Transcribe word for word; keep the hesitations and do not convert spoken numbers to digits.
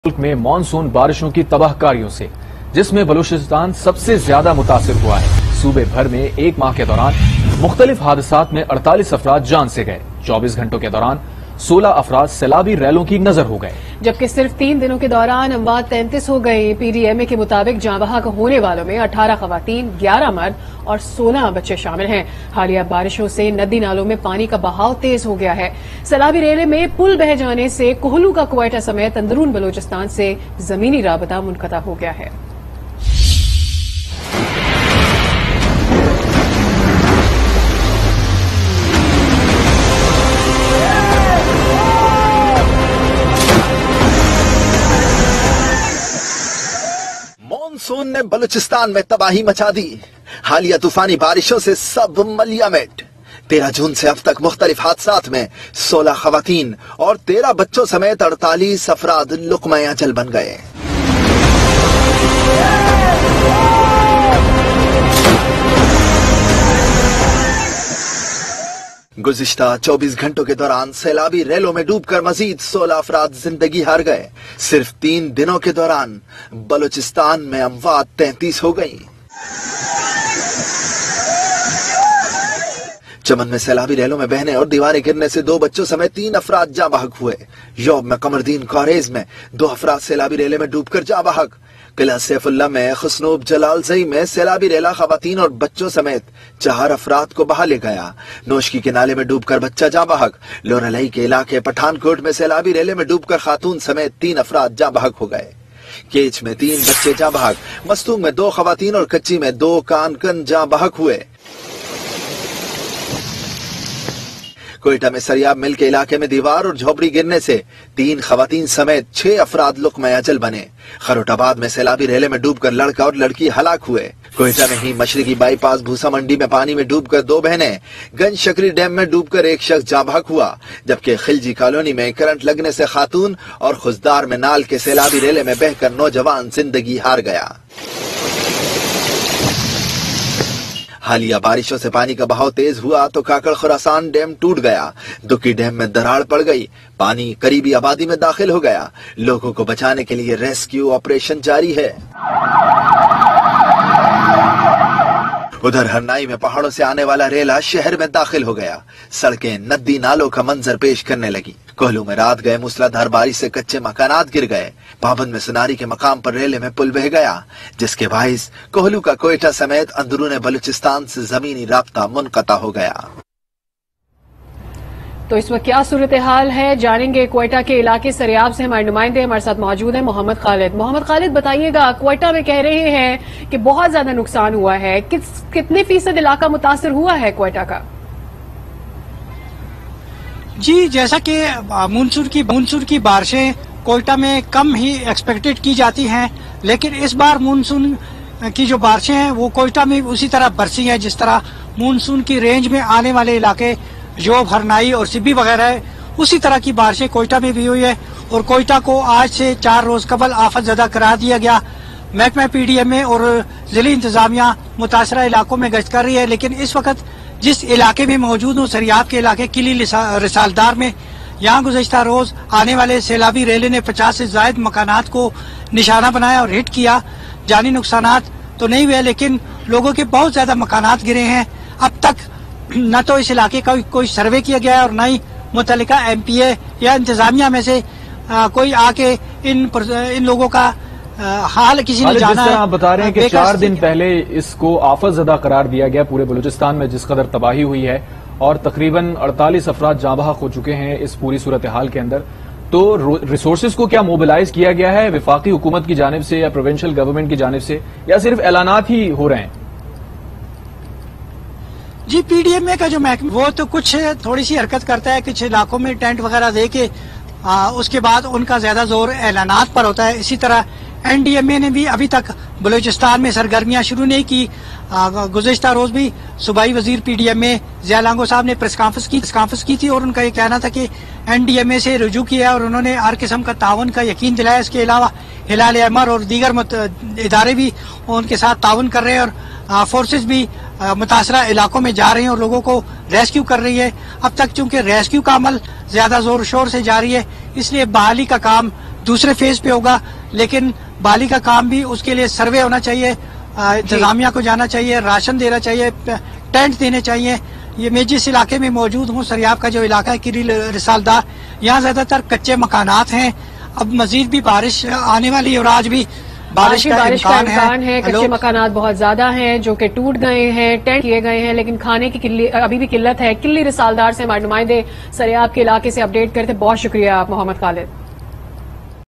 मुल्क में मानसून बारिशों की तबाहकारियों से, जिसमें बलूचिस्तान सबसे ज्यादा मुतासिर हुआ है। सूबे भर में एक माह के दौरान मुख्तलिफ हादसात में अड़तालीस अफराद जान से गए। चौबीस घंटों के दौरान सोलह अफराद सैलाबी रैलों की नजर हो गए, जबकि सिर्फ तीन दिनों के दौरान अमवात तैंतीस हो गई। पीडीएमए के मुताबिक जाँ बहक होने वालों में अठारह खवातीन, ग्यारह मर्द और सोलह बच्चे शामिल हैं। हालिया बारिशों से नदी नालों में पानी का बहाव तेज हो गया है। सैलाबी रेले में पुल बह जाने से कोहलू का क्वेटा समेत अंदरून बलूचिस्तान से जमीनी राबता मुनक़ता हो गया है। मानसून ने बलूचिस्तान में तबाही मचा दी। हालिया तूफानी बारिशों से सब मलियामेट। तेरह जून से अब तक मुख्तलिफ हादसात में सोलह खवातीन और तेरह बच्चों समेत अड़तालीस अफराद लुक़्मा-ए अजल बन गए। गुज़िश्ता चौबीस घंटों के दौरान सैलाबी रेलों में डूबकर मजीद सोलह अफराद जिंदगी हार गए। सिर्फ तीन दिनों के दौरान बलूचिस्तान में अमवात तैंतीस हो गई। चमन में सैलाबी रेलों में बहने और दीवारें गिरने से दो बच्चों समेत तीन अफराद जाँ बहक हुए। यौब में कमरदीन कॉरेज में दो अफराद सैलाबी रेले में डूबकर जाँ बहक। किला सैफुल्ला में खुसनूब जलालजई में सैलाबी रेला खवातीन और बच्चों समेत चार अफराद को बहा ले गया। नोशकी के नाले में डूबकर बच्चा जाँ बहक। लोरलई के इलाके पठानकोट में सैलाबी रेले में डूबकर खातून समेत तीन अफराद जाँ बहक हो गए। केच में तीन बच्चे जाँ बहक। मस्तूंग में दो खवातीन और कच्ची में दो कानकन जाँ बहक हुए। कोयटा में सरियाब मिल के इलाके में दीवार और झोपड़ी गिरने से तीन खवातीन समेत छह अफराद लुक़्मा-ए अजल बने। खरोटाबाद में सैलाबी रेले में डूबकर लड़का और लड़की हलाक हुए। कोयटा में ही मशरकी बाईपास भूसा मंडी में पानी में डूबकर दो बहनें। गंज शकरी डैम में डूबकर एक शख्स जाँ बहक हुआ, जबकि खिलजी कॉलोनी में करंट लगने से खातून और खुजदार में नाल के सैलाबी रेले में बहकर नौजवान जिंदगी हार गया। हालिया बारिशों से पानी का बहाव तेज हुआ तो काकड़ खुरासान डैम टूट गया। दुकी डैम में दरार पड़ गई। पानी करीबी आबादी में दाखिल हो गया। लोगों को बचाने के लिए रेस्क्यू ऑपरेशन जारी है। उधर हरनाई में पहाड़ों से आने वाला रेला शहर में दाखिल हो गया। सड़कें नदी नालों का मंजर पेश करने लगी। कोहलू में रात गए मूसलाधार बारिश से कच्चे मकानात गिर गए। पाबंद में सुनारी के मकाम पर रेले में पुल बह गया, जिसके बाइस कोहलू का कोयटा समेत अंदरून बलूचिस्तान से जमीनी राब्ता मुनक़ता हो गया। तो इस वक्त क्या सूरत हाल है, जानेंगे। क्वेटा के इलाके सरियाब से हमारे नुमाइंदे हमारे साथ मौजूद हैं, मोहम्मद खालिद। मोहम्मद खालिद, बताइएगा, क्वेटा में कह रहे हैं कि बहुत ज्यादा नुकसान हुआ है। किस कितने फीसद इलाका मुतासिर हुआ है क्वेटा का? जी, जैसा कि मानसून की मानसून की बारिशें कोयटा में कम ही एक्सपेक्टेड की जाती हैं, लेकिन इस बार मानसून की जो बारिशें हैं वो कोयटा में उसी तरह बरसी हैं जिस तरह मानसून की रेंज में आने वाले इलाके जोब, हरनाई और सिब्बी वगैरह है, उसी तरह की बारिशें कोयटा में भी हुई है। और कोयटा को आज से चार रोज कबल आफत ज़दा करार दिया गया। महकमा पीडीएमए और जिली इंतजामिया मुतासरा इलाकों में गश्त कर रही है, लेकिन इस वक्त जिस इलाके में मौजूद हूँ, सरियाब के इलाके किली रिसालदार में, यहाँ गुज़श्ता रोज आने वाले सैलाबी रेले ने पचास से ज्यादा मकानात को निशाना बनाया और हिट किया। जानी नुकसानात तो नहीं हुए, लेकिन लोगों के बहुत ज्यादा मकानात गिरे हैं। अब तक न तो इस इलाके का कोई सर्वे किया गया है और न ही मुतल्लिका एमपीए या इंतजामिया में से आ, कोई आके इन इन लोगों का आ, हाल किसी ने जाना है। आप बता रहे हैं कि चार दिन पहले इसको आफत ज़दा करार दिया गया पूरे बलूचिस्तान में, जिस कदर तबाही हुई है, और तकरीबन अड़तालीस अफराद जाँ बहक हो चुके हैं इस पूरी सूरत हाल के अंदर। तो रिसोर्सेज को क्या मोबिलाइज किया गया है वफाकी हुकूमत की जानिब से या प्रोविंशियल गवर्नमेंट की जानिब से, या सिर्फ ऐलानात ही हो रहे हैं? जी, पीडीएमए का जो महकमा वो तो कुछ थोड़ी सी हरकत करता है, कुछ इलाकों में टेंट वगैरह दे के आ, उसके बाद उनका ज्यादा जोर ऐलानात पर होता है। इसी तरह एनडीएमए ने भी अभी तक बलूचिस्तान में सरगर्मियां शुरू नहीं की। गुज़श्ता रोज भी सूबाई वजीर पीडीएमए ज़िया लांगो साहब ने प्रेस कॉन्फ्रेंस की प्रेस कॉन्फ्रेंस की थी और उनका ये कहना था कि एनडीएमए से रुजू किया और उन्होंने हर किस्म का ताउन का यकीन दिलाया। इसके अलावा हिलाल अहमर और दीगर इदारे भी उनके साथ ताउन कर रहे हैं और फोर्सेज भी मुतासरा इलाकों में जा रही हैं और लोगों को रेस्क्यू कर रही है। अब तक चूंकि रेस्क्यू का अमल ज्यादा जोर शोर से जारी है, इसलिए बहाली का काम दूसरे फेज पे होगा, लेकिन बाली का काम भी उसके लिए सर्वे होना चाहिए, इंतजामिया को जाना चाहिए, राशन देना चाहिए, टेंट देने चाहिए। ये मैं जिस इलाके में मौजूद हूँ, सरियाब का जो इलाका है किरी रिसालदार, यहाँ ज्यादातर कच्चे मकानात हैं। अब मजीद भी बारिश आने वाली है और आज भी बारिश का बारिश का इम्कान है। है। कच्चे मकानात बहुत ज्यादा हैं जो कि टूट गए हैं, टेंट किए गए हैं, लेकिन खाने की किल्ली अभी भी किल्लत है। किल्ली रिसालदार से हमारे नुमाइंदे सरियाब के इलाके से अपडेट करते। बहुत शुक्रिया आप मोहम्मद खालिद।